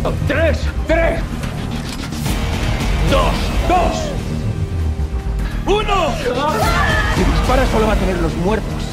Tres, tres. Dos, dos. Uno. Si dispara solo va a tener los muertos.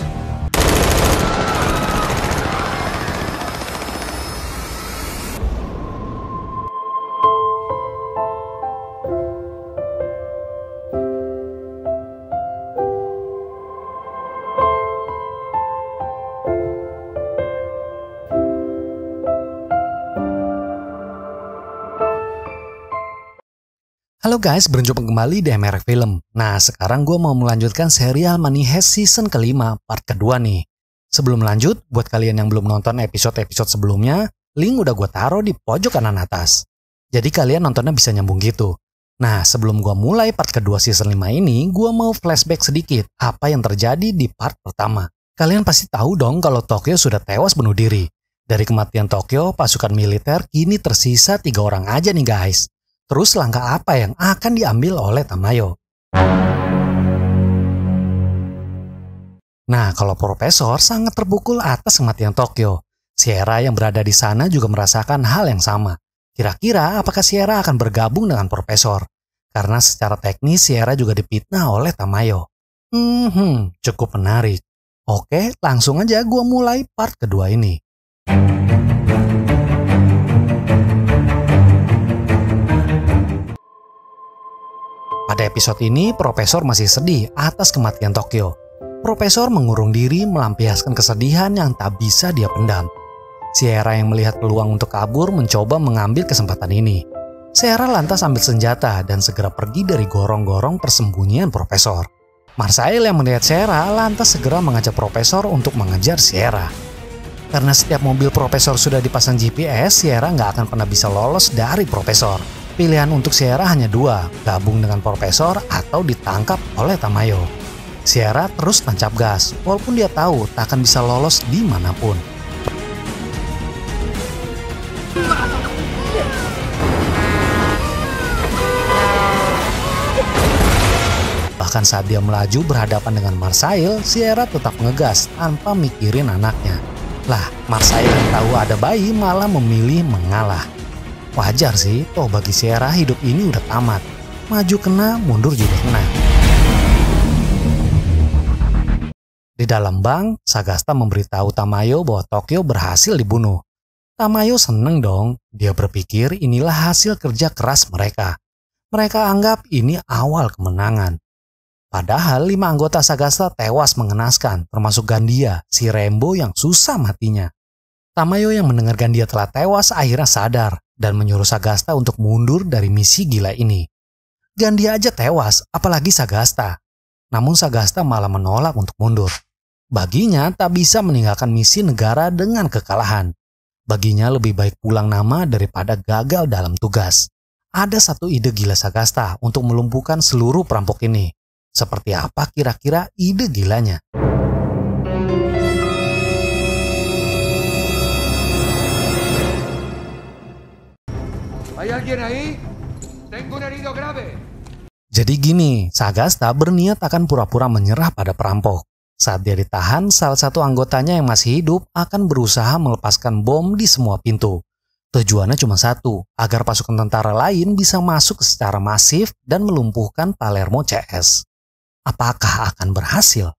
Halo guys, berjumpa kembali di MRX Film. Nah, sekarang gue mau melanjutkan serial Money Heist season kelima, part kedua nih. Sebelum lanjut, buat kalian yang belum nonton episode-episode sebelumnya, link udah gue taruh di pojok kanan atas. Jadi kalian nontonnya bisa nyambung gitu. Nah, sebelum gue mulai part kedua season 5 ini, gue mau flashback sedikit apa yang terjadi di part pertama. Kalian pasti tahu dong kalau Tokyo sudah tewas bunuh diri. Dari kematian Tokyo, pasukan militer kini tersisa 3 orang aja nih guys. Terus langkah apa yang akan diambil oleh Tamayo? Nah, kalau Profesor sangat terpukul atas kematian Tokyo. Sierra yang berada di sana juga merasakan hal yang sama. Kira-kira apakah Sierra akan bergabung dengan Profesor? Karena secara teknis Sierra juga dipitnah oleh Tamayo. Cukup menarik. Oke, langsung aja gua mulai part kedua ini. Pada episode ini, Profesor masih sedih atas kematian Tokyo. Profesor mengurung diri melampiaskan kesedihan yang tak bisa dia pendam. Sierra yang melihat peluang untuk kabur mencoba mengambil kesempatan ini. Sierra lantas ambil senjata dan segera pergi dari gorong-gorong persembunyian Profesor. Marsail yang melihat Sierra lantas segera mengajak Profesor untuk mengejar Sierra. Karena setiap mobil Profesor sudah dipasang GPS, Sierra nggak akan pernah bisa lolos dari Profesor. Pilihan untuk Sierra hanya 2, gabung dengan Profesor atau ditangkap oleh Tamayo. Sierra terus tancap gas, walaupun dia tahu tak akan bisa lolos dimanapun. Bahkan saat dia melaju berhadapan dengan Marsail, Sierra tetap ngegas tanpa mikirin anaknya. Lah, Marsail yang tahu ada bayi malah memilih mengalah. Wajar sih, toh bagi Sierra hidup ini udah tamat. Maju kena, mundur juga kena. Di dalam bank, Sagasta memberitahu Tamayo bahwa Tokyo berhasil dibunuh. Tamayo seneng dong, dia berpikir inilah hasil kerja keras mereka. Mereka anggap ini awal kemenangan. Padahal 5 anggota Sagasta tewas mengenaskan, termasuk Gandia, si Rembo yang susah matinya. Tamayo yang mendengar Gandia telah tewas akhirnya sadar dan menyuruh Sagasta untuk mundur dari misi gila ini. Gandia aja tewas, apalagi Sagasta. Namun Sagasta malah menolak untuk mundur. Baginya tak bisa meninggalkan misi negara dengan kekalahan. Baginya lebih baik pulang nama daripada gagal dalam tugas. Ada satu ide gila Sagasta untuk melumpuhkan seluruh perampok ini. Seperti apa kira-kira ide gilanya? ¿Hay alguien ahí? Tengo un herido grave. Jadi gini, Sagasta berniat akan pura-pura menyerah pada perampok. Saat dia ditahan, salah satu anggotanya yang masih hidup akan berusaha melepaskan bom di semua pintu. Tujuannya cuma satu, agar pasukan tentara lain bisa masuk secara masif dan melumpuhkan Palermo CS. Apakah akan berhasil?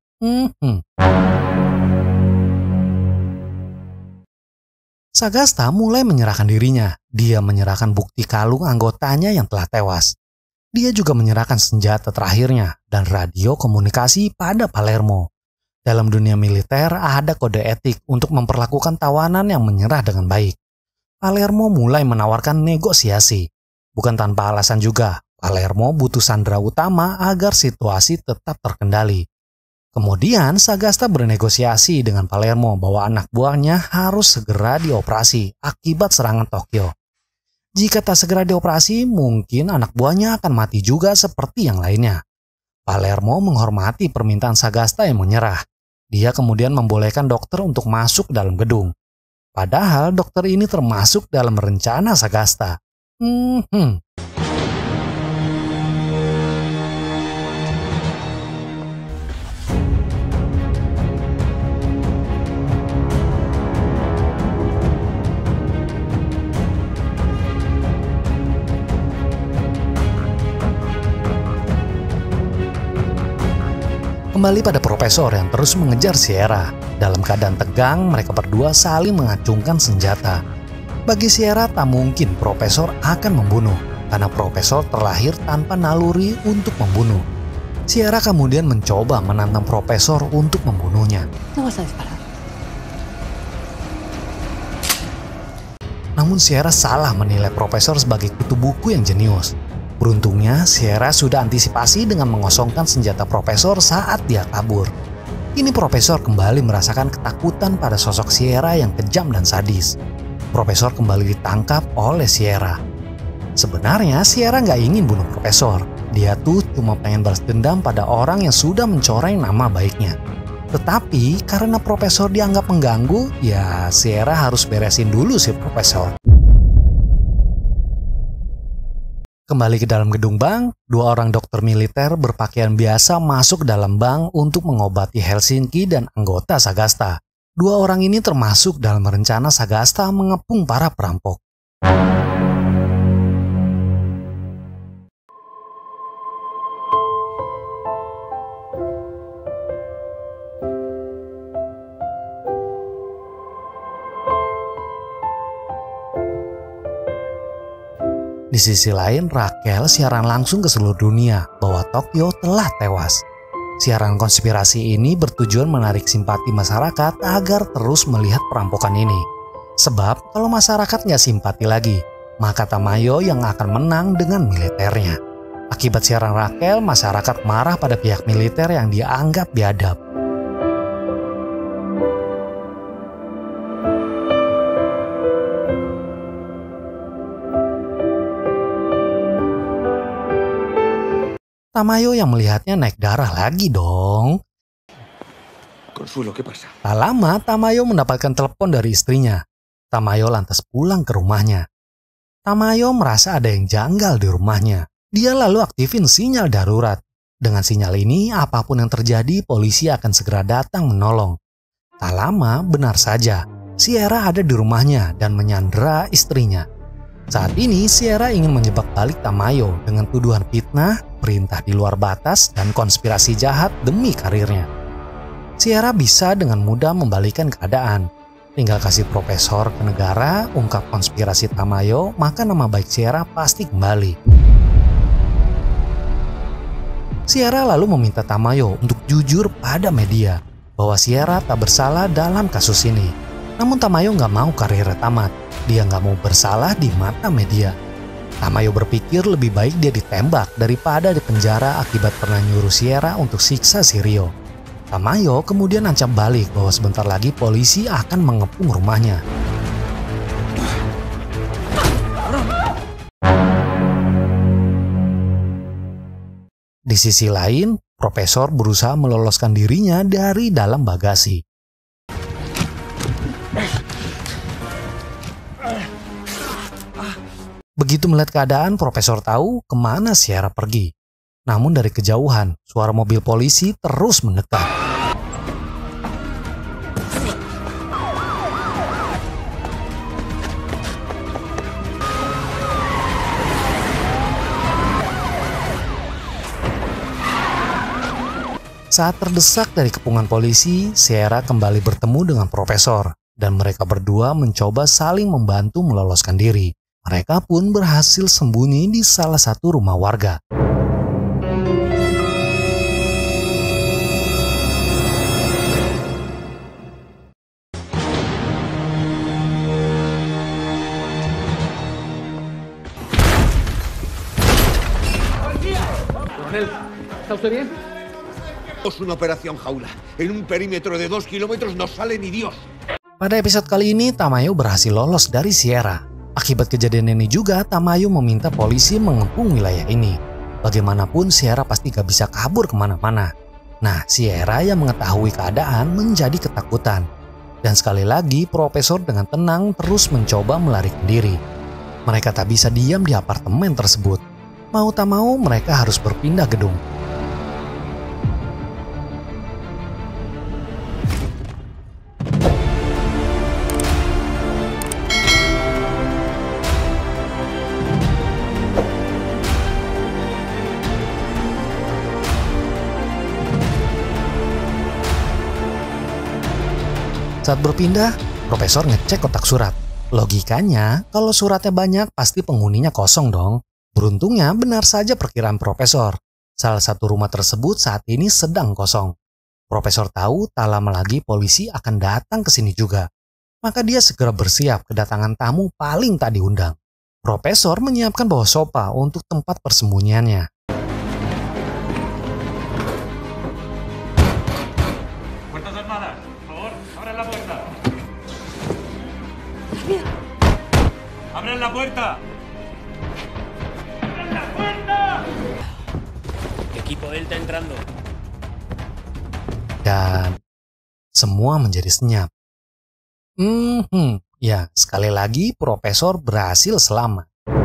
Sagasta mulai menyerahkan dirinya. Dia menyerahkan bukti kalung anggotanya yang telah tewas. Dia juga menyerahkan senjata terakhirnya dan radio komunikasi pada Palermo. Dalam dunia militer ada kode etik untuk memperlakukan tawanan yang menyerah dengan baik. Palermo mulai menawarkan negosiasi. Bukan tanpa alasan juga, Palermo butuh sandera utama agar situasi tetap terkendali. Kemudian Sagasta bernegosiasi dengan Palermo bahwa anak buahnya harus segera dioperasi akibat serangan Tokyo. Jika tak segera dioperasi, mungkin anak buahnya akan mati juga seperti yang lainnya. Palermo menghormati permintaan Sagasta yang menyerah. Dia kemudian membolehkan dokter untuk masuk dalam gedung. Padahal dokter ini termasuk dalam rencana Sagasta. Kembali pada profesor yang terus mengejar Sierra. Dalam keadaan tegang, mereka berdua saling mengacungkan senjata. Bagi Sierra tak mungkin profesor akan membunuh, karena profesor terlahir tanpa naluri untuk membunuh. Sierra kemudian mencoba menantang profesor untuk membunuhnya. Namun Sierra salah menilai profesor sebagai kutu buku yang jenius. Beruntungnya, Sierra sudah antisipasi dengan mengosongkan senjata profesor saat dia kabur. Kini profesor kembali merasakan ketakutan pada sosok Sierra yang kejam dan sadis. Profesor kembali ditangkap oleh Sierra. Sebenarnya Sierra nggak ingin bunuh profesor. Dia tuh cuma pengen balas dendam pada orang yang sudah mencoreng nama baiknya. Tetapi karena profesor dianggap mengganggu, ya Sierra harus beresin dulu si profesor. Kembali ke dalam gedung bank, dua orang dokter militer berpakaian biasa masuk dalam bank untuk mengobati Helsinki dan anggota Sagasta. Dua orang ini termasuk dalam rencana Sagasta mengepung para perampok. Di sisi lain, Raquel siaran langsung ke seluruh dunia bahwa Tokyo telah tewas. Siaran konspirasi ini bertujuan menarik simpati masyarakat agar terus melihat perampokan ini. Sebab kalau masyarakat nggak simpati lagi, maka Tamayo yang akan menang dengan militernya. Akibat siaran Raquel, masyarakat marah pada pihak militer yang dianggap biadab. Tamayo yang melihatnya naik darah lagi dong. Consuelo, ¿qué pasa? Tak lama, Tamayo mendapatkan telepon dari istrinya. Tamayo lantas pulang ke rumahnya. Tamayo merasa ada yang janggal di rumahnya. Dia lalu aktifin sinyal darurat. Dengan sinyal ini, apapun yang terjadi, polisi akan segera datang menolong. Tak lama, benar saja, Sierra ada di rumahnya dan menyandera istrinya. Saat ini, Sierra ingin menjebak balik Tamayo dengan tuduhan fitnah, perintah di luar batas, dan konspirasi jahat demi karirnya. Sierra bisa dengan mudah membalikkan keadaan. Tinggal kasih profesor ke negara, ungkap konspirasi Tamayo, maka nama baik Sierra pasti kembali. Sierra lalu meminta Tamayo untuk jujur pada media bahwa Sierra tak bersalah dalam kasus ini. Namun Tamayo nggak mau karirnya tamat. Dia nggak mau bersalah di mata media. Tamayo berpikir lebih baik dia ditembak daripada dipenjara akibat pernah nyuruh Sierra untuk siksa si Rio. Tamayo kemudian ancam balik bahwa sebentar lagi polisi akan mengepung rumahnya. Di sisi lain, profesor berusaha meloloskan dirinya dari dalam bagasi. Begitu melihat keadaan, profesor tahu kemana Sierra pergi. Namun dari kejauhan, suara mobil polisi terus mendekat. Saat terdesak dari kepungan polisi, Sierra kembali bertemu dengan profesor. Dan mereka berdua mencoba saling membantu meloloskan diri. Mereka pun berhasil sembunyi di salah satu rumah warga. Coronel, ¿está usted bien? Es una operación jaula. En un perímetro de 2 kilómetros no sale ni Dios. Pada episode kali ini, Tamayo berhasil lolos dari Sierra. Akibat kejadian ini juga, Tamayo meminta polisi mengepung wilayah ini. Bagaimanapun, Sierra pasti gak bisa kabur kemana-mana. Nah, Sierra yang mengetahui keadaan menjadi ketakutan. Dan sekali lagi, profesor dengan tenang terus mencoba melarikan diri. Mereka tak bisa diam di apartemen tersebut. Mau tak mau, mereka harus berpindah gedung. Saat berpindah, Profesor ngecek kotak surat. Logikanya, kalau suratnya banyak pasti penghuninya kosong dong. Beruntungnya benar saja perkiraan Profesor. Salah satu rumah tersebut saat ini sedang kosong. Profesor tahu tak lama lagi polisi akan datang ke sini juga. Maka dia segera bersiap kedatangan tamu paling tak diundang. Profesor menyiapkan bawa sofa untuk tempat persembunyiannya. Puertas armadas, por favor, abran la puerta. ¡Abran la puerta! ¡Abran la puerta! Equipo Delta entrando. Dan semua menjadi senyap. Ya, sekali lagi Profesor berhasil selamat.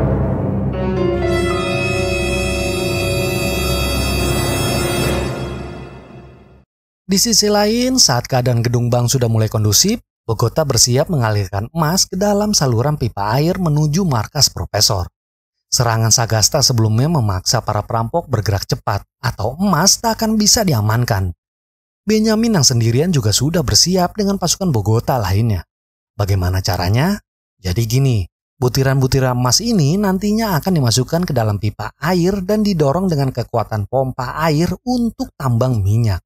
Di sisi lain, saat keadaan gedung bank sudah mulai kondusif, Bogota bersiap mengalirkan emas ke dalam saluran pipa air menuju markas Profesor. Serangan Sagasta sebelumnya memaksa para perampok bergerak cepat, atau emas tak akan bisa diamankan. Benjamin yang sendirian juga sudah bersiap dengan pasukan Bogota lainnya. Bagaimana caranya? Jadi gini, butiran-butiran emas ini nantinya akan dimasukkan ke dalam pipa air dan didorong dengan kekuatan pompa air untuk tambang minyak.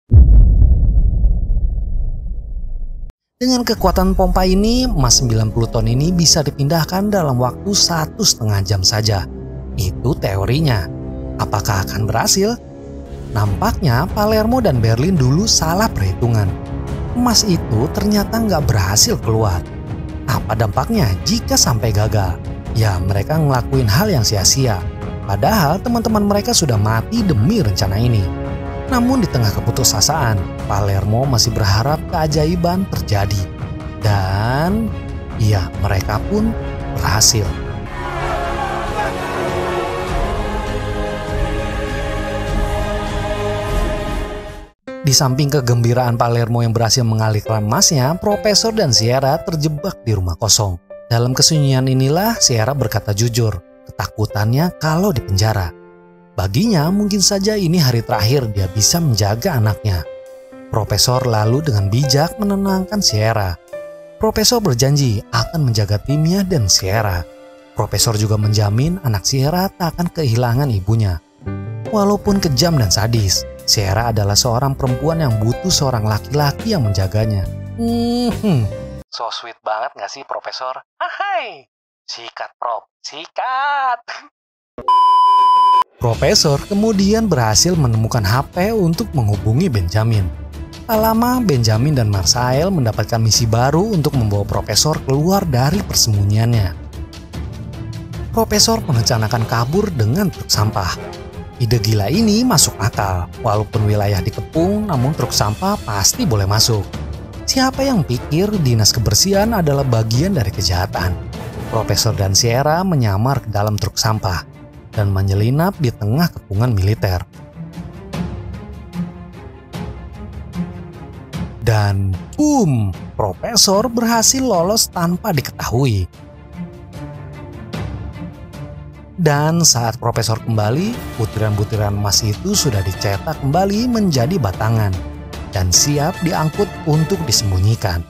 Dengan kekuatan pompa ini, emas 90 ton ini bisa dipindahkan dalam waktu 1,5 jam saja. Itu teorinya. Apakah akan berhasil? Nampaknya Palermo dan Berlin dulu salah perhitungan. Emas itu ternyata nggak berhasil keluar. Apa dampaknya jika sampai gagal? Ya, mereka ngelakuin hal yang sia-sia. Padahal teman-teman mereka sudah mati demi rencana ini. Namun di tengah keputusasaan, Palermo masih berharap keajaiban terjadi. Dan ya, mereka pun berhasil. Di samping kegembiraan Palermo yang berhasil mengalirkan emasnya, Profesor dan Sierra terjebak di rumah kosong. Dalam kesunyian inilah Sierra berkata jujur, ketakutannya kalau dipenjara. Baginya mungkin saja ini hari terakhir dia bisa menjaga anaknya. Profesor lalu dengan bijak menenangkan Sierra. Profesor berjanji akan menjaga timnya dan Sierra. Profesor juga menjamin anak Sierra tak akan kehilangan ibunya. Walaupun kejam dan sadis, Sierra adalah seorang perempuan yang butuh seorang laki-laki yang menjaganya. So sweet banget gak sih Profesor? Hai, sikat Prof, sikat. Profesor kemudian berhasil menemukan HP untuk menghubungi Benjamin. Tak lama Benjamin dan Marcel mendapatkan misi baru untuk membawa Profesor keluar dari persembunyiannya. Profesor merencanakan kabur dengan truk sampah. Ide gila ini masuk akal. Walaupun wilayah dikepung, namun truk sampah pasti boleh masuk. Siapa yang pikir dinas kebersihan adalah bagian dari kejahatan? Profesor dan Sierra menyamar ke dalam truk sampah dan menyelinap di tengah kepungan militer. Dan boom, Profesor berhasil lolos tanpa diketahui. Dan saat Profesor kembali, butiran-butiran emas itu sudah dicetak kembali menjadi batangan dan siap diangkut untuk disembunyikan.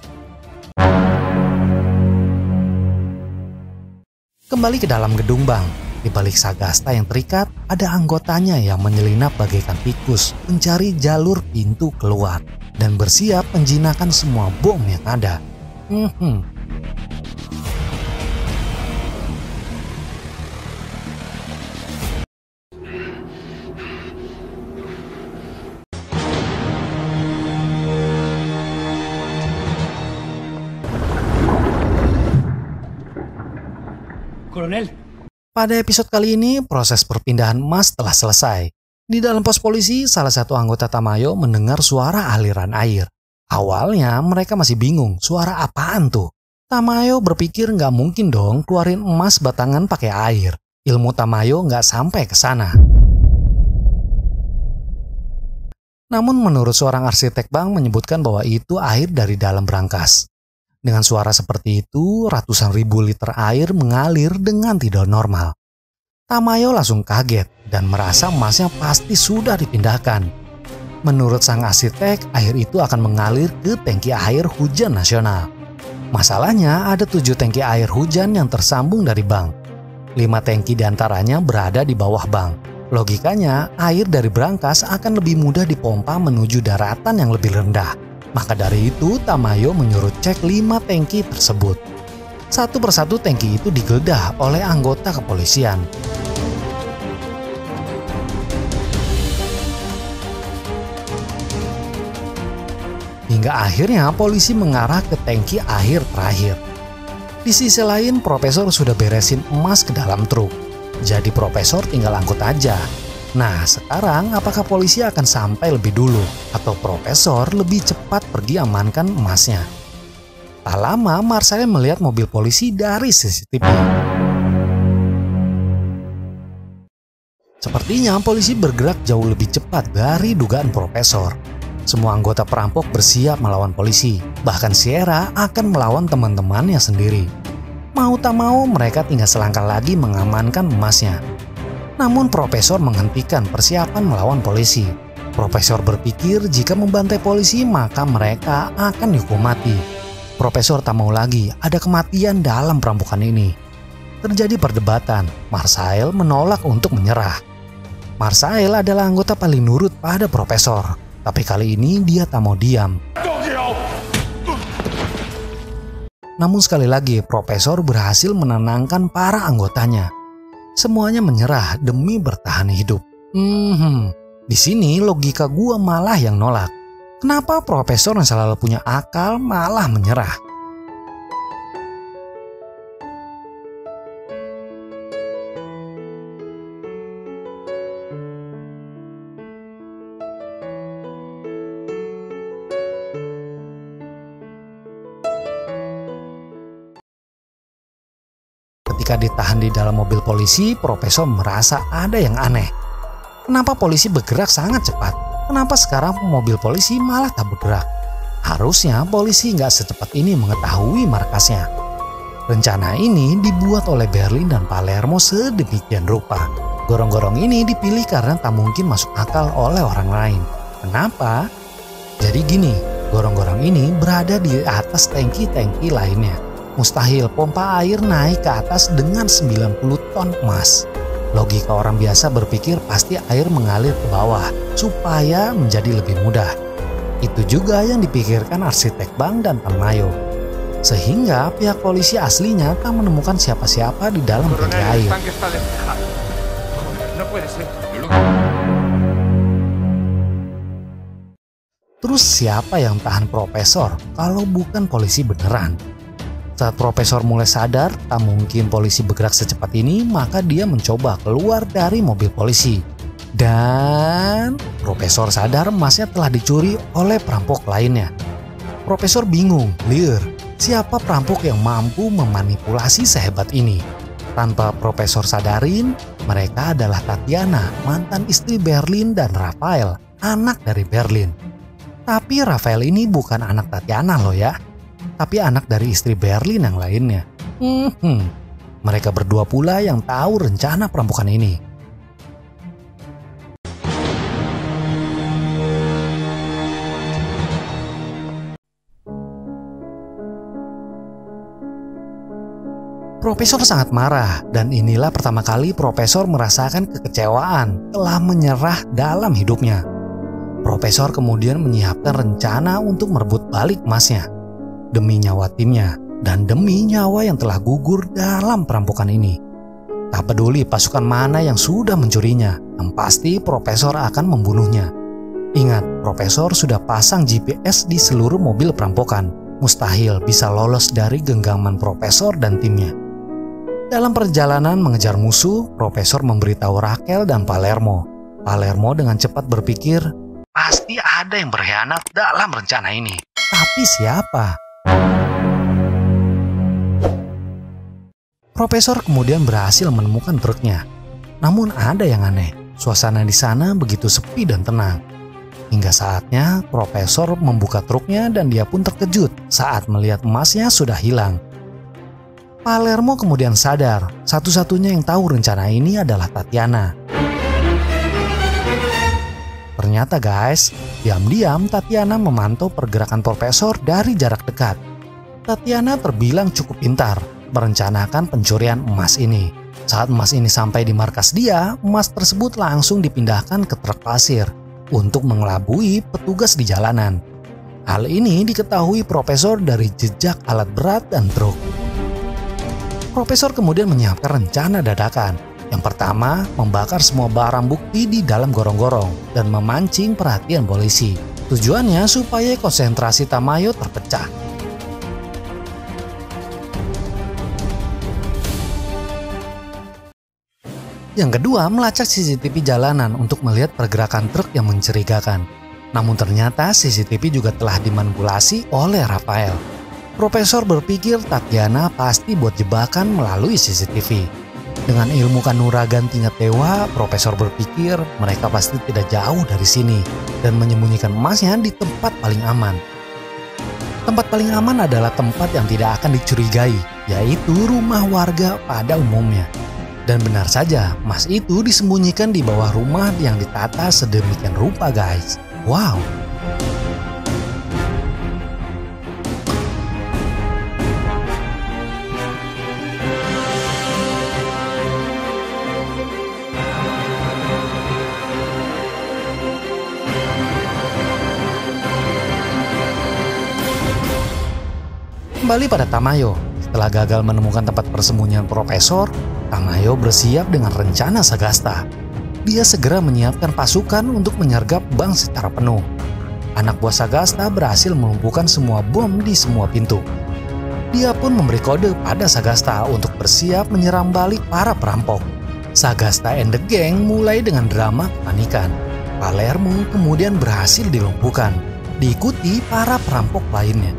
Kembali ke dalam gedung bank. Di balik Sagasta yang terikat, ada anggotanya yang menyelinap bagaikan tikus mencari jalur pintu keluar dan bersiap menjinakkan semua bom yang ada. Kolonel. Pada episode kali ini, proses perpindahan emas telah selesai. Di dalam pos polisi, salah satu anggota Tamayo mendengar suara aliran air. Awalnya mereka masih bingung, suara apaan tuh? Tamayo berpikir nggak mungkin dong keluarin emas batangan pakai air. Ilmu Tamayo nggak sampai ke sana. Namun menurut seorang arsitek bank menyebutkan bahwa itu air dari dalam brankas. Dengan suara seperti itu, ratusan ribu liter air mengalir dengan tidak normal. Tamayo langsung kaget dan merasa emasnya pasti sudah dipindahkan. Menurut sang arsitek, air itu akan mengalir ke tangki air hujan nasional. Masalahnya ada 7 tangki air hujan yang tersambung dari bank. 5 tangki diantaranya berada di bawah bank. Logikanya, air dari brankas akan lebih mudah dipompa menuju daratan yang lebih rendah. Maka dari itu, Tamayo menyuruh cek 5 tangki tersebut. Satu persatu tangki itu digeledah oleh anggota kepolisian. Hingga akhirnya polisi mengarah ke tangki air terakhir. Di sisi lain, Profesor sudah beresin emas ke dalam truk. Jadi Profesor tinggal angkut aja. Nah, sekarang apakah polisi akan sampai lebih dulu atau Profesor lebih cepat pergi amankan emasnya? Tak lama, Marcel melihat mobil polisi dari CCTV. Sepertinya polisi bergerak jauh lebih cepat dari dugaan Profesor. Semua anggota perampok bersiap melawan polisi. Bahkan Sierra akan melawan teman-temannya sendiri. Mau tak mau mereka tinggal selangkah lagi mengamankan emasnya. Namun Profesor menghentikan persiapan melawan polisi. Profesor berpikir jika membantai polisi maka mereka akan dihukum mati. Profesor tak mau lagi ada kematian dalam perampokan ini. Terjadi perdebatan. Marcel menolak untuk menyerah. Marcel adalah anggota paling nurut pada Profesor. Tapi kali ini dia tak mau diam. Namun sekali lagi Profesor berhasil menenangkan para anggotanya. Semuanya menyerah demi bertahan hidup. Di sini logika gua malah yang nolak. Kenapa Profesor yang selalu punya akal malah menyerah? Ketika ditahan di dalam mobil polisi, Profesor merasa ada yang aneh. Kenapa polisi bergerak sangat cepat? Kenapa sekarang mobil polisi malah tak bergerak? Harusnya polisi nggak secepat ini mengetahui markasnya. Rencana ini dibuat oleh Berlin dan Palermo sedemikian rupa. Gorong-gorong ini dipilih karena tak mungkin masuk akal oleh orang lain. Kenapa? Jadi gini, gorong-gorong ini berada di atas tangki-tangki lainnya. Mustahil pompa air naik ke atas dengan 90 ton emas. Logika orang biasa berpikir pasti air mengalir ke bawah supaya menjadi lebih mudah. Itu juga yang dipikirkan arsitek bank dan Tamayo. Sehingga pihak polisi aslinya tak menemukan siapa-siapa di dalam tangki air. Terus siapa yang tahan Profesor kalau bukan polisi beneran? Saat Profesor mulai sadar tak mungkin polisi bergerak secepat ini, maka dia mencoba keluar dari mobil polisi. Dan Profesor sadar emasnya telah dicuri oleh perampok lainnya. Profesor bingung, liar, siapa perampok yang mampu memanipulasi sehebat ini? Tanpa Profesor sadarin, mereka adalah Tatiana, mantan istri Berlin, dan Rafael, anak dari Berlin. Tapi Rafael ini bukan anak Tatiana loh ya, tapi anak dari istri Berlin yang lainnya. Mereka berdua pula yang tahu rencana perampokan ini. Profesor sangat marah dan inilah pertama kali Profesor merasakan kekecewaan telah menyerah dalam hidupnya. Profesor kemudian menyiapkan rencana untuk merebut balik emasnya. Demi nyawa timnya dan demi nyawa yang telah gugur dalam perampokan ini. Tak peduli pasukan mana yang sudah mencurinya, yang pasti Profesor akan membunuhnya. Ingat, Profesor sudah pasang GPS di seluruh mobil perampokan. Mustahil bisa lolos dari genggaman Profesor dan timnya. Dalam perjalanan mengejar musuh, Profesor memberitahu Raquel dan Palermo. Palermo dengan cepat berpikir, pasti ada yang berkhianat dalam rencana ini. Tapi siapa? Profesor kemudian berhasil menemukan truknya. Namun ada yang aneh, suasana di sana begitu sepi dan tenang. Hingga saatnya Profesor membuka truknya dan dia pun terkejut saat melihat emasnya sudah hilang. Palermo kemudian sadar, satu-satunya yang tahu rencana ini adalah Tatiana. Ternyata guys, diam-diam Tatiana memantau pergerakan profesor dari jarak dekat. Tatiana terbilang cukup pintar merencanakan pencurian emas ini. Saat emas ini sampai di markas dia, emas tersebut langsung dipindahkan ke truk pasir untuk mengelabui petugas di jalanan. Hal ini diketahui profesor dari jejak alat berat dan truk. Profesor kemudian menyiapkan rencana dadakan. Yang pertama, membakar semua barang bukti di dalam gorong-gorong dan memancing perhatian polisi. Tujuannya supaya konsentrasi Tamayo terpecah. Yang kedua, melacak CCTV jalanan untuk melihat pergerakan truk yang mencurigakan. Namun ternyata CCTV juga telah dimanipulasi oleh Rafael. Profesor berpikir Tatiana pasti buat jebakan melalui CCTV. Dengan ilmu kanuragan tingkat dewa, Profesor berpikir mereka pasti tidak jauh dari sini dan menyembunyikan emasnya di tempat paling aman. Tempat paling aman adalah tempat yang tidak akan dicurigai, yaitu rumah warga pada umumnya. Dan benar saja, emas itu disembunyikan di bawah rumah yang ditata sedemikian rupa guys. Wow! Kembali pada Tamayo. Setelah gagal menemukan tempat persembunyian Profesor, Tamayo bersiap dengan rencana Sagasta. Dia segera menyiapkan pasukan untuk menyergap bank secara penuh. Anak buah Sagasta berhasil melumpuhkan semua bom di semua pintu. Dia pun memberi kode pada Sagasta untuk bersiap menyerang balik para perampok. Sagasta and the gang mulai dengan drama kepanikan. Palermo kemudian berhasil dilumpuhkan, diikuti para perampok lainnya.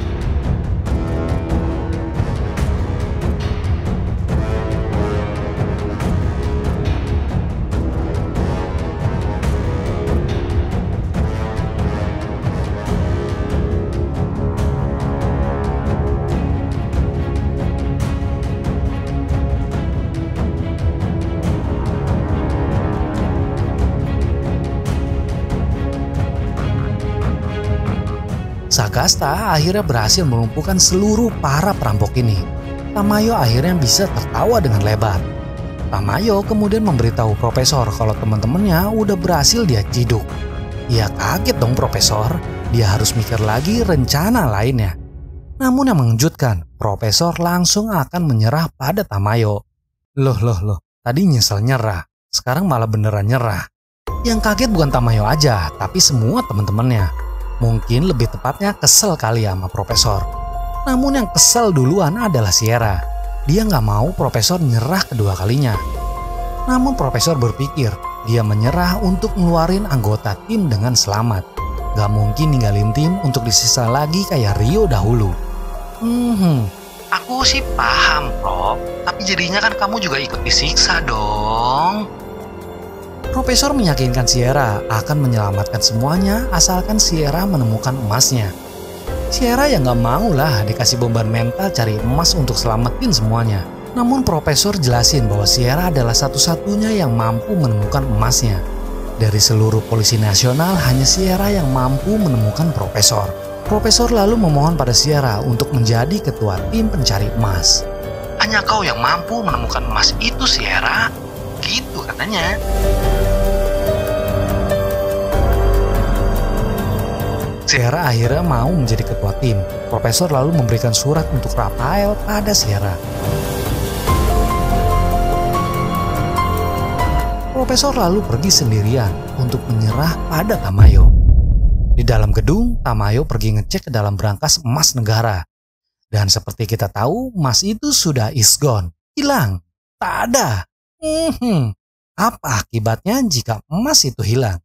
Sagasta akhirnya berhasil melumpuhkan seluruh para perampok ini. Tamayo akhirnya bisa tertawa dengan lebar. Tamayo kemudian memberitahu Profesor kalau teman-temannya udah berhasil dia ciduk. Ia kaget dong Profesor, dia harus mikir lagi rencana lainnya. Namun yang mengejutkan, Profesor langsung akan menyerah pada Tamayo. Loh, tadi nyesel nyerah, sekarang malah beneran nyerah. Yang kaget bukan Tamayo aja, tapi semua teman-temannya. Mungkin lebih tepatnya kesel kali ya sama Profesor. Namun yang kesel duluan adalah Sierra. Dia nggak mau Profesor nyerah kedua kalinya. Namun Profesor berpikir dia menyerah untuk ngeluarin anggota tim dengan selamat. Gak mungkin ninggalin tim untuk disisa lagi kayak Rio dahulu. Aku sih paham Prof, tapi jadinya kan kamu juga ikut disiksa dong. Profesor meyakinkan Sierra akan menyelamatkan semuanya asalkan Sierra menemukan emasnya. Sierra yang gak mau lah dikasih beban mental cari emas untuk selamatin semuanya. Namun Profesor jelasin bahwa Sierra adalah satu-satunya yang mampu menemukan emasnya. Dari seluruh polisi nasional hanya Sierra yang mampu menemukan Profesor. Profesor lalu memohon pada Sierra untuk menjadi ketua tim pencari emas. Hanya kau yang mampu menemukan emas itu Sierra, gitu katanya. Sierra akhirnya mau menjadi ketua tim. Profesor lalu memberikan surat untuk Rafael pada Sierra. Profesor lalu pergi sendirian untuk menyerah pada Tamayo. Di dalam gedung, Tamayo pergi ngecek ke dalam brankas emas negara. Dan seperti kita tahu, emas itu sudah is gone, hilang, tak ada. Apa akibatnya jika emas itu hilang?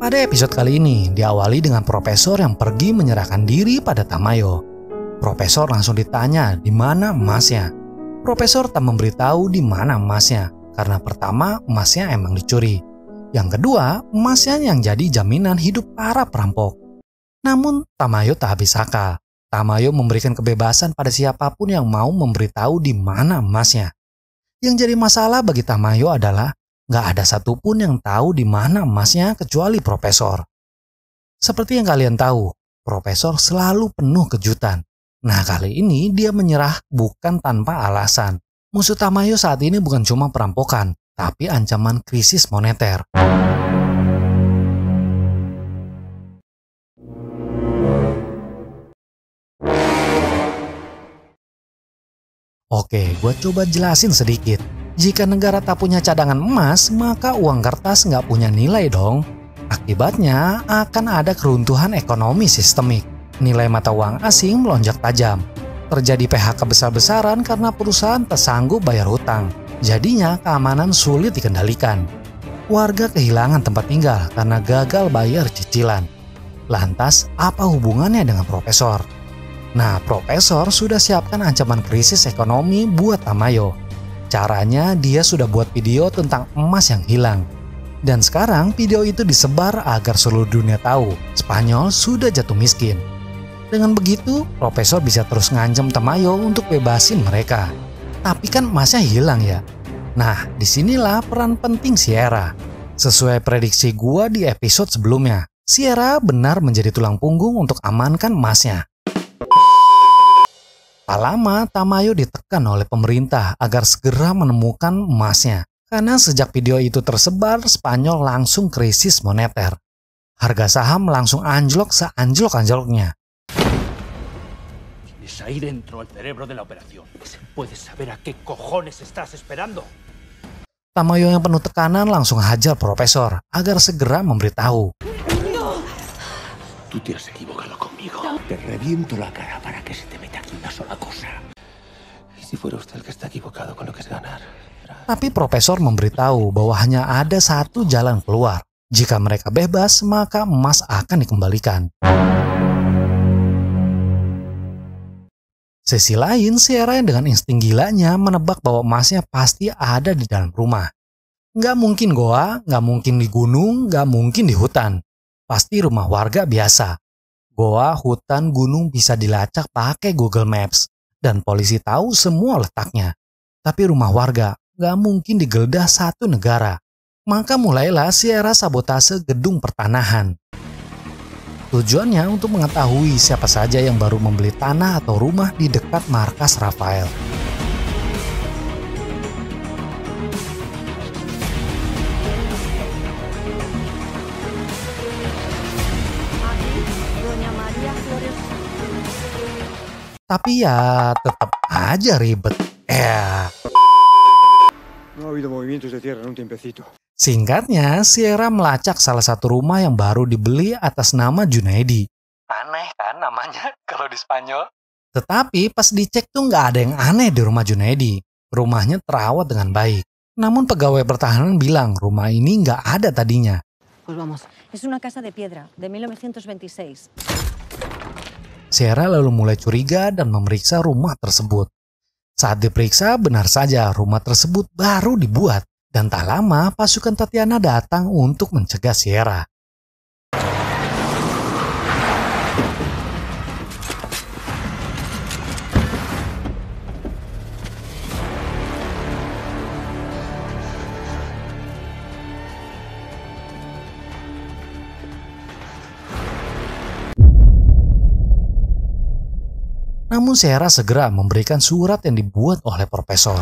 Pada episode kali ini diawali dengan profesor yang pergi menyerahkan diri pada Tamayo. Profesor langsung ditanya di mana emasnya. Profesor tak memberitahu di mana emasnya karena pertama emasnya emang dicuri. Yang kedua, emasnya yang jadi jaminan hidup para perampok. Namun Tamayo tak habis akal. Tamayo memberikan kebebasan pada siapapun yang mau memberitahu di mana emasnya. Yang jadi masalah bagi Tamayo adalah gak ada satupun yang tahu di mana emasnya kecuali profesor. Seperti yang kalian tahu, profesor selalu penuh kejutan. Nah kali ini dia menyerah bukan tanpa alasan. Musuh Tamayo saat ini bukan cuma perampokan, tapi ancaman krisis moneter. Oke, gue coba jelasin sedikit. Jika negara tak punya cadangan emas, maka uang kertas nggak punya nilai dong. Akibatnya akan ada keruntuhan ekonomi sistemik. Nilai mata uang asing melonjak tajam. Terjadi PHK besar-besaran karena perusahaan tak sanggup bayar hutang. Jadinya keamanan sulit dikendalikan. Warga kehilangan tempat tinggal karena gagal bayar cicilan. Lantas, apa hubungannya dengan profesor? Nah, profesor sudah siapkan ancaman krisis ekonomi buat Tamayo. Caranya dia sudah buat video tentang emas yang hilang. Dan sekarang video itu disebar agar seluruh dunia tahu Spanyol sudah jatuh miskin. Dengan begitu, profesor bisa terus ngancam Tamayo untuk bebasin mereka. Tapi kan emasnya hilang ya. Nah, disinilah peran penting Sierra. Sesuai prediksi gua di episode sebelumnya, Sierra benar menjadi tulang punggung untuk amankan emasnya. Tak lama, Tamayo ditekan oleh pemerintah agar segera menemukan emasnya. Karena sejak video itu tersebar, Spanyol langsung krisis moneter. Harga saham langsung anjlok seanjlok-anjloknya. Tienes ahí dentro el cerebro de la operación. ¿Puedes saber a qué cojones estás esperando? Tamayo yang penuh tekanan langsung hajar profesor agar segera memberitahu. Tú te has equivocado conmigo. Te reviento la cara para que se te meta aquí una sola cosa. ¿Y si fuera usted el que está equivocado con lo que es ganar? Tapi profesor memberitahu bahwa hanya ada satu jalan keluar. Jika mereka bebas, maka emas akan dikembalikan. Sisi lain, Sierra yang dengan insting gilanya menebak bahwa emasnya pasti ada di dalam rumah. Nggak mungkin goa, nggak mungkin di gunung, nggak mungkin di hutan. Pasti rumah warga biasa. Goa, hutan, gunung bisa dilacak pakai Google Maps. Dan polisi tahu semua letaknya. Tapi rumah warga nggak mungkin digeledah satu negara. Maka mulailah Sierra sabotase gedung pertanahan. Tujuannya untuk mengetahui siapa saja yang baru membeli tanah atau rumah di dekat markas Rafael. Tapi ya tetap aja ribet. No ha habido movimientos de tierra en un tiempecito. Singkatnya, Sierra melacak salah satu rumah yang baru dibeli atas nama Junaidi. Aneh kan namanya kalau di Spanyol? Tetapi pas dicek tuh nggak ada yang aneh di rumah Junaidi. Rumahnya terawat dengan baik. Namun pegawai pertahanan bilang rumah ini nggak ada tadinya. Pues vamos. Es una casa de piedra de 1926. Sierra lalu mulai curiga dan memeriksa rumah tersebut. Saat diperiksa, benar saja rumah tersebut baru dibuat. Dan tak lama, pasukan Tatiana datang untuk mencegah Sierra. Namun Sierra segera memberikan surat yang dibuat oleh profesor.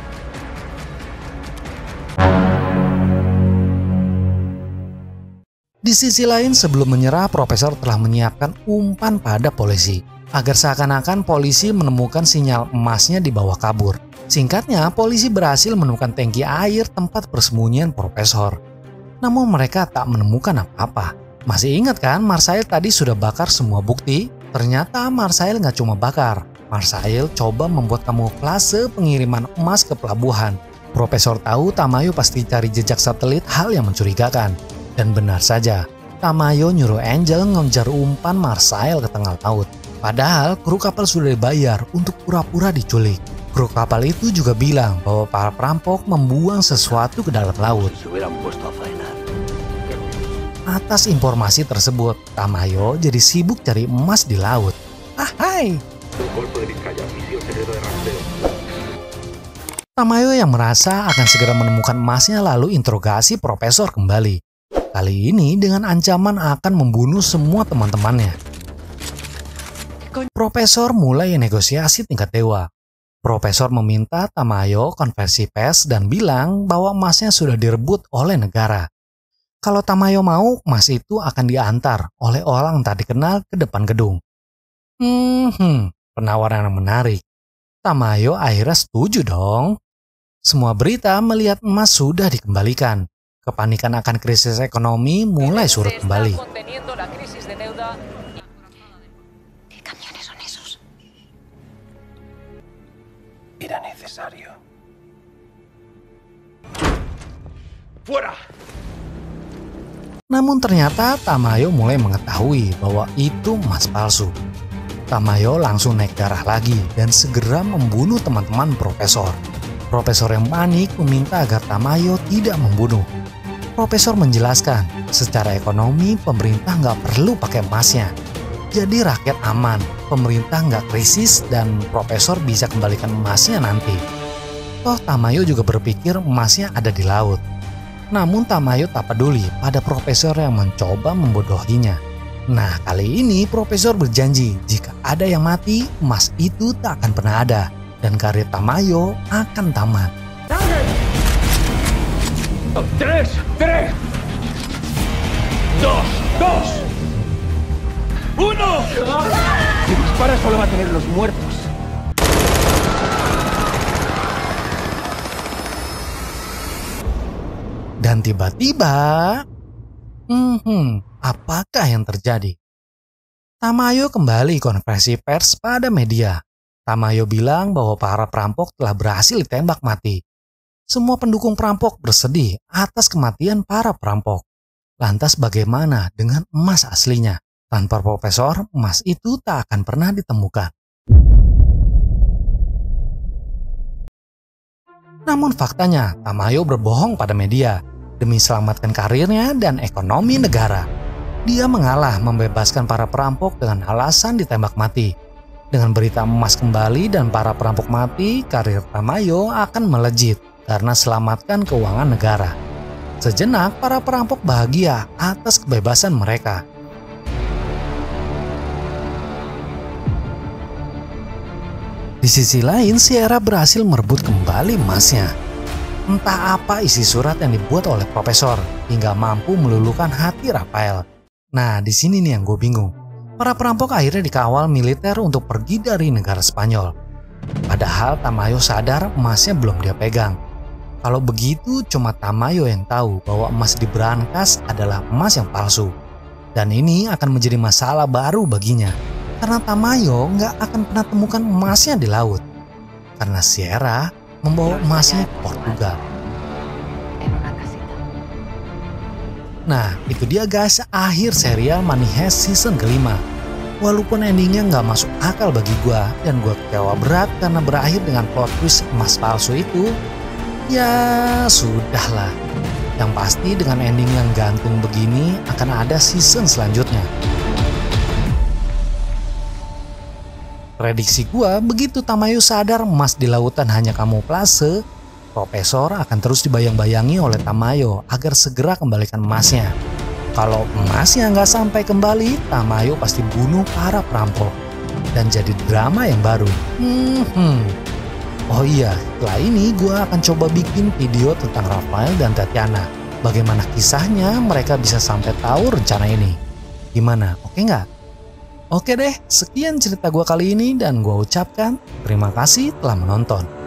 Di sisi lain, sebelum menyerah, profesor telah menyiapkan umpan pada polisi agar seakan-akan polisi menemukan sinyal emasnya di bawah kabur. Singkatnya, polisi berhasil menemukan tangki air tempat persembunyian profesor. Namun mereka tak menemukan apa-apa. Masih ingat kan, Marsael tadi sudah bakar semua bukti? Ternyata Marsael nggak cuma bakar. Marsael coba membuat kamuflase pengiriman emas ke pelabuhan. Profesor tahu Tamayo pasti cari jejak satelit, hal yang mencurigakan. Dan benar saja, Tamayo nyuruh Angel ngejar umpan Marsael ke tengah laut. Padahal kru kapal sudah dibayar untuk pura-pura diculik. Kru kapal itu juga bilang bahwa para perampok membuang sesuatu ke dalam laut. Atas informasi tersebut, Tamayo jadi sibuk cari emas di laut. Hai! Tamayo yang merasa akan segera menemukan emasnya lalu interogasi Profesor kembali. Kali ini dengan ancaman akan membunuh semua teman-temannya. Profesor mulai negosiasi tingkat dewa. Profesor meminta Tamayo konversi pers dan bilang bahwa emasnya sudah direbut oleh negara. Kalau Tamayo mau, emas itu akan diantar oleh orang tak dikenal ke depan gedung. Penawaran yang menarik. Tamayo akhirnya setuju dong. Semua berita melihat emas sudah dikembalikan. Kepanikan akan krisis ekonomi mulai surut kembali. Era necesario. ¡Fuera! Namun ternyata Tamayo mulai mengetahui bahwa itu emas palsu. Tamayo langsung naik darah lagi dan segera membunuh teman-teman Profesor. Profesor yang panik meminta agar Tamayo tidak membunuh. Profesor menjelaskan, secara ekonomi pemerintah nggak perlu pakai emasnya. Jadi rakyat aman, pemerintah nggak krisis dan Profesor bisa kembalikan emasnya nanti. Toh Tamayo juga berpikir emasnya ada di laut. Namun Tamayo tak peduli pada Profesor yang mencoba membodohinya. Nah kali ini Profesor berjanji jika ada yang mati, emas itu tak akan pernah ada. Dan karir Tamayo akan tamat. 3, 3, 2, 2, 1. Si dispara solo va a tener los muertos. Dan tiba-tiba, apakah yang terjadi? Tamayo kembali konferensi pers pada media. Tamayo bilang bahwa para perampok telah berhasil ditembak mati. Semua pendukung perampok bersedih atas kematian para perampok. Lantas bagaimana dengan emas aslinya? Tanpa Profesor, emas itu tak akan pernah ditemukan. Namun faktanya, Tamayo berbohong pada media demi selamatkan karirnya dan ekonomi negara. Dia mengalah membebaskan para perampok dengan alasan ditembak mati. Dengan berita emas kembali dan para perampok mati, karir Tamayo akan melejit karena selamatkan keuangan negara. Sejenak para perampok bahagia atas kebebasan mereka. Di sisi lain, Sierra berhasil merebut kembali emasnya. Entah apa isi surat yang dibuat oleh Profesor hingga mampu meluluhkan hati Rafael. Nah, di sini nih yang gue bingung. Para perampok akhirnya dikawal militer untuk pergi dari negara Spanyol. Padahal Tamayo sadar emasnya belum dia pegang. Kalau begitu, cuma Tamayo yang tahu bahwa emas di brankas adalah emas yang palsu. Dan ini akan menjadi masalah baru baginya. Karena Tamayo nggak akan pernah temukan emasnya di laut. Karena Sierra membawa emasnya ke Portugal. Nah, itu dia guys, akhir serial Money Heist season kelima. Walaupun endingnya nggak masuk akal bagi gua dan gua kecewa berat karena berakhir dengan plot twist emas palsu itu, ya sudahlah. Yang pasti dengan ending yang gantung begini akan ada season selanjutnya. Prediksi gua, begitu Tamayo sadar emas di lautan hanya kamuflase, Profesor akan terus dibayang-bayangi oleh Tamayo agar segera kembalikan emasnya. Kalau emasnya nggak sampai kembali, Tamayo pasti bunuh para perampok. Dan jadi drama yang baru. Oh iya, setelah ini gua akan coba bikin video tentang Rafael dan Tatiana. Bagaimana kisahnya mereka bisa sampai tahu rencana ini. Gimana, oke nggak? Oke deh, sekian cerita gua kali ini dan gua ucapkan terima kasih telah menonton.